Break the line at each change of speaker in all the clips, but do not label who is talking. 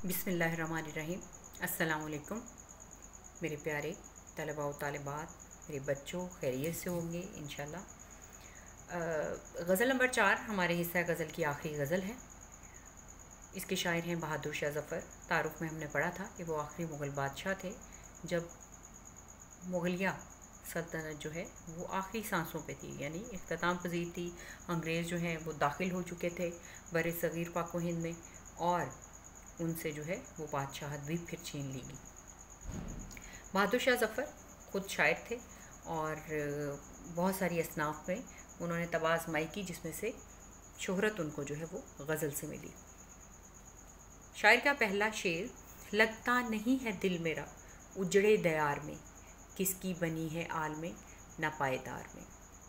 बिस्मिल्लाहिर्रहमानिर्रहीम। अस्सलाम वालेकुम मेरे प्यारे तलबा व तालिबात, मेरे बच्चों, खैरियत से होंगे इंशाल्लाह। गज़ल नंबर 4 हमारे हिस्सा गज़ल की आखिरी गज़ल है। इसके शायर हैं बहादुर शाह ज़फ़र। तारुफ़ में हमने पढ़ा था कि वो आखिरी मुग़ल बादशाह थे जब मुग़लिया सल्तनत जो है वो आखिरी सांसों पे थी, यानी इख्तिताम पज़ीर थी। अंग्रेज़ जो हैं वो दाखिल हो चुके थे बर सग़ीर पाक व हिंद में, और उनसे जो है वो बादशाहत भी फिर छीन ली गई। बहादुर शाह ज़फ़र ख़ुद शायर थे और बहुत सारी असनाफ़ में उन्होंने तबाह आज़माई की, जिसमें से शोहरत उनको जो है वो गज़ल से मिली। शायर का पहला शेर, लगता नहीं है दिल मेरा उजड़े दयार में, किसकी बनी है आल में ना पायदार में।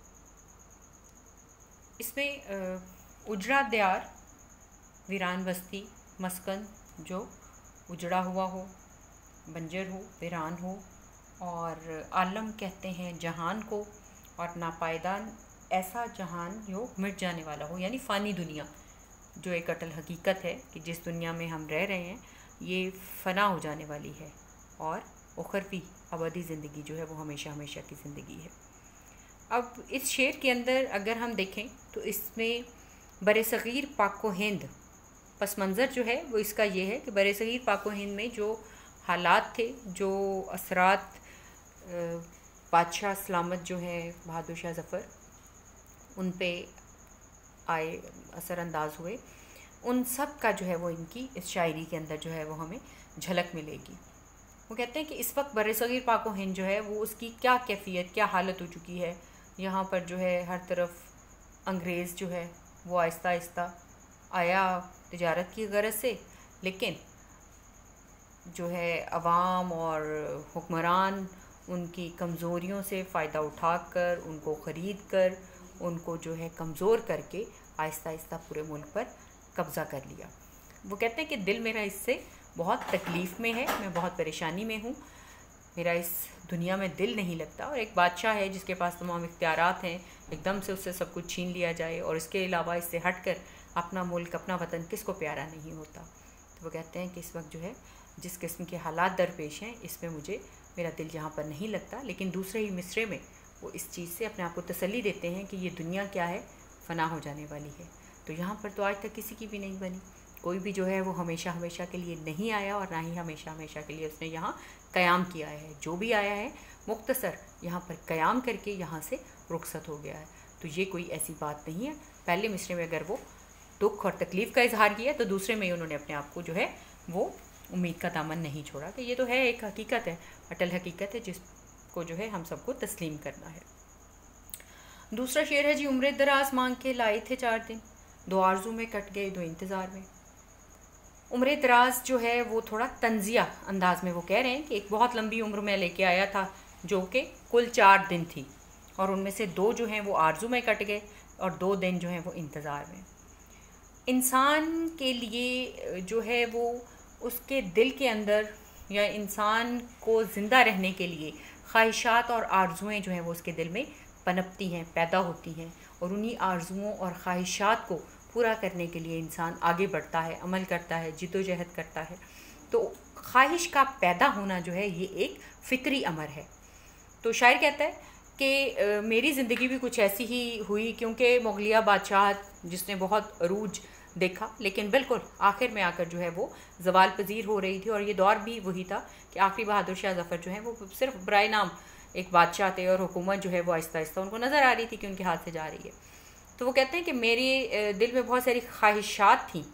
इसमें उजड़ा दयार, वीरान बस्ती, मस्कन जो उजड़ा हुआ हो, बंजर हो, वीरान हो, और आलम कहते हैं जहान को, और नापायदान ऐसा जहान जो मिट जाने वाला हो, यानी फ़ानी दुनिया, जो एक अटल हकीकत है कि जिस दुनिया में हम रह रहे हैं ये फ़ना हो जाने वाली है, और उखरवी अबदी ज़िंदगी जो है वो हमेशा हमेशा की ज़िंदगी है। अब इस शेर के अंदर अगर हम देखें तो इसमें बरसग़ीर पाक व हिंद पस मंज़र जो है वो इसका ये है कि बरसग़ीर पाक व हिंद में जो हालात थे, जो असरात बादशाह सलामत जो है बहादुर शाह ज़फ़र उन पे आए, असरअंदाज हुए, उन सब का जो है वो इनकी इस शायरी के अंदर जो है वो हमें झलक मिलेगी। वो कहते हैं कि इस वक्त बरसग़ीर पाक व हिंद जो है वो उसकी क्या कैफ़ियत, क्या हालत हो चुकी है। यहाँ पर जो है हर तरफ अंग्रेज़ जो है वो आहिस्ता आहिस्ता आया तिजारत की गरज से, लेकिन जो है अवाम और हुक्मरान उनकी कमज़ोरियों से फ़ायदा उठाकर, उनको ख़रीद कर, उनको जो है कमज़ोर करके आहिस्ता आहिस्ता पूरे मुल्क पर कब्ज़ा कर लिया। वो कहते हैं कि दिल मेरा इससे बहुत तकलीफ़ में है, मैं बहुत परेशानी में हूँ, मेरा इस दुनिया में दिल नहीं लगता। और एक बादशाह है जिसके पास तमाम इख्तियारात हैं, एकदम से उससे सब कुछ छीन लिया जाए, और इसके अलावा इससे हट कर अपना मुल्क, अपना वतन किसको प्यारा नहीं होता। तो वो कहते हैं कि इस वक्त जो है जिस किस्म के हालात दरपेश हैं इसमें मुझे मेरा दिल यहाँ पर नहीं लगता। लेकिन दूसरे ही मिसरे में वो इस चीज़ से अपने आप को तसल्ली देते हैं कि ये दुनिया क्या है, फ़ना हो जाने वाली है। तो यहाँ पर तो आज तक किसी की भी नहीं बनी, कोई भी जो है वो हमेशा हमेशा के लिए नहीं आया, और ना ही हमेशा हमेशा के लिए उसने यहाँ क़याम किया है। जो भी आया है मुख्तसर यहाँ पर क़याम करके यहाँ से रुखसत हो गया है। तो ये कोई ऐसी बात नहीं है। पहले मिसरे में अगर वो दुख और तकलीफ़ का इजहार किया तो दूसरे में ही उन्होंने अपने आप को जो है वो उम्मीद का दामन नहीं छोड़ा। तो ये तो है, एक हकीकत है, अटल हकीकत है, जिसको जो है हम सबको तस्लीम करना है। दूसरा शेर है जी, उम्र दराज मांग के लाए थे 4 दिन, 2 आरज़ू में कट गए 2 इंतज़ार में। उम्र दराज जो है वो थोड़ा तंजिया अंदाज में वो कह रहे हैं कि एक बहुत लंबी उम्र में लेके आया था जो कि कुल 4 दिन थी, और उनमें से 2 जो हैं वो आरज़ू में कट गए और 2 दिन जो हैं वो इंतज़ार में। इंसान के लिए जो है वो उसके दिल के अंदर, या इंसान को ज़िंदा रहने के लिए ख्वाहिशात और आरज़ुएँ जो हैं वो उसके दिल में पनपती हैं, पैदा होती हैं, और उन्हीं आरज़ुओं और ख्वाहिशात को पूरा करने के लिए इंसान आगे बढ़ता है, अमल करता है, जिद्दोजहद करता है। तो ख्वाहिश का पैदा होना जो है ये एक फ़ितरी अमर है। तो शायर कहता है कि मेरी ज़िंदगी भी कुछ ऐसी ही हुई, क्योंकि मुग़लिया बादशाह जिसने बहुत अरूज देखा, लेकिन बिल्कुल आखिर में आकर जो है वो ज़वाल पज़ीर हो रही थी। और ये दौर भी वही था कि आखिरी बहादुर शाह ज़फ़र जो है वो सिर्फ बराए नाम एक बादशाह थे, और हुकूमत जो है वो आहिस्ता आहिस्ता उनको नज़र आ रही थी कि उनके हाथ से जा रही है। तो वो कहते हैं कि मेरे दिल में बहुत सारी ख्वाहिशात थी,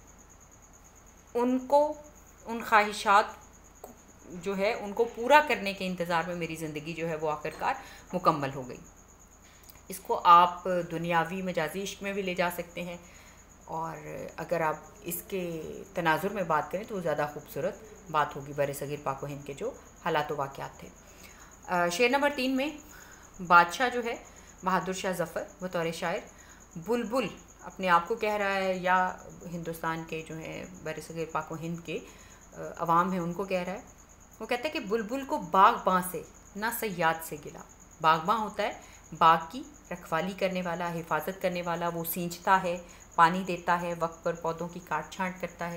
उनको, उन ख्वाहिशात जो है उनको पूरा करने के इंतज़ार में मेरी ज़िंदगी जो है वो आखिरकार मुकम्मल हो गई। इसको आप दुनियावी मजाजी इश्क में भी ले जा सकते हैं, और अगर आप इसके तनाजुर में बात करें तो वो ज़्यादा खूबसूरत बात होगी बरसग़ीर पाक व हिंद के जो हालात व वाक़यात थे। शेर नंबर 3 में बादशाह जो है बहादुर शाह ज़फ़र बतौर शायर बुलबुल अपने आप को कह रहा है, या हिंदुस्तान के जो हैं बरसग़ीर पाक व हिंद के अवाम हैं उनको कह रहा है। वो कहता है कि बुलबुल को बाग़बां से ना सयाद से गिला। बाग़बां होता है बाग की रखवाली करने वाला, हिफाजत करने वाला, वो सींचता है, पानी देता है, वक्त पर पौधों की काट छांट करता है,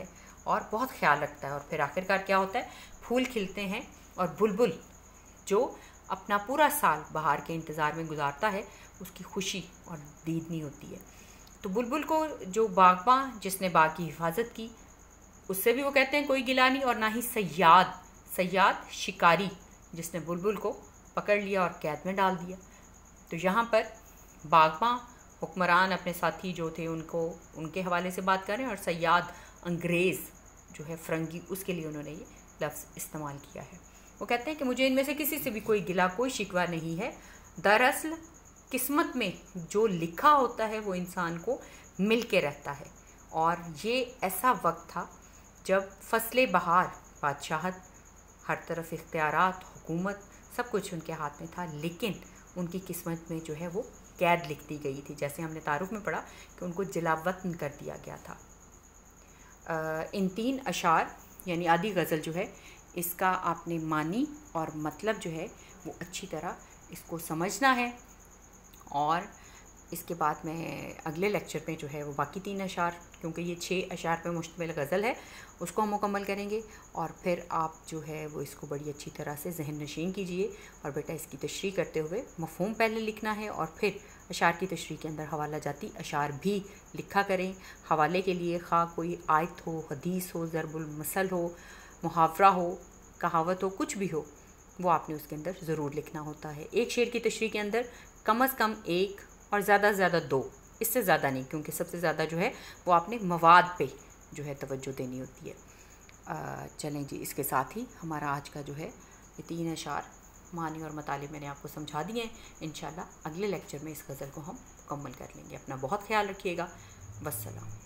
और बहुत ख्याल रखता है। और फिर आखिरकार क्या होता है, फूल खिलते हैं और बुलबुल जो अपना पूरा साल बहार के इंतज़ार में गुजारता है, उसकी खुशी और दीदनी होती है। तो बुलबुल को जो बागबान जिसने बाग की हिफाजत की, उससे भी वो कहते हैं कोई गिला नहीं, और ना ही सयाद शिकारी जिसने बुलबुल को पकड़ लिया और कैद में डाल दिया। तो यहाँ पर बागबान हुक्मरान अपने साथी जो थे उनको उनके हवाले से बात कर रहे हैं, और सयाद अंग्रेज़ जो है फ़रंगी, उसके लिए उन्होंने ये लफ्ज़ इस्तेमाल किया है। वो कहते हैं कि मुझे इनमें से किसी से भी कोई गिला कोई शिकवा नहीं है। दरअसल किस्मत में जो लिखा होता है वो इंसान को मिल के रहता है। और ये ऐसा वक्त था जब फसले बहार, बादशाहत, हर तरफ इख्तियारात, हुकूमत, सब कुछ उनके हाथ में था, लेकिन उनकी किस्मत में जो है वो कैद लिख दी गई थी। जैसे हमने तारुफ में पढ़ा कि उनको जलावतन कर दिया गया था। इन 3 अशार यानी आधी गज़ल जो है, इसका आपने मानी और मतलब जो है वो अच्छी तरह इसको समझना है। और इसके बाद मैं अगले लेक्चर में जो है वो बाकी 3 अशार, क्योंकि ये 6 अशार पे मुश्तमिल गज़ल है, उसको हम मुकम्मल करेंगे। और फिर आप जो है वो इसको बड़ी अच्छी तरह से ज़हन नशीन कीजिए। और बेटा इसकी तशरीह करते हुए मफ़हूम पहले लिखना है, और फिर अशार की तशरीह के अंदर हवाला जाती अशार भी लिखा करें। हवाले के लिए खा कोई आयत हो, हदीस हो, ज़रबुल मसल हो, मुहावरा हो, कहावत हो, कुछ भी हो, वो आपने उसके अंदर ज़रूर लिखना होता है। एक शेर की तशरीह के अंदर कम से कम 1 और ज़्यादा से ज़्यादा 2, इससे ज़्यादा नहीं, क्योंकि सबसे ज़्यादा जो है वो आपने मवाद पे जो है तवज्जो देनी होती है। चलें जी, इसके साथ ही हमारा आज का जो है ये 3 अशार मानी और मतालिब मैंने आपको समझा दिए हैं। इंशाल्लाह अगले लेक्चर में इस गज़ल को हम मुकम्मल कर लेंगे। अपना बहुत ख्याल रखिएगा। वस्सलाम।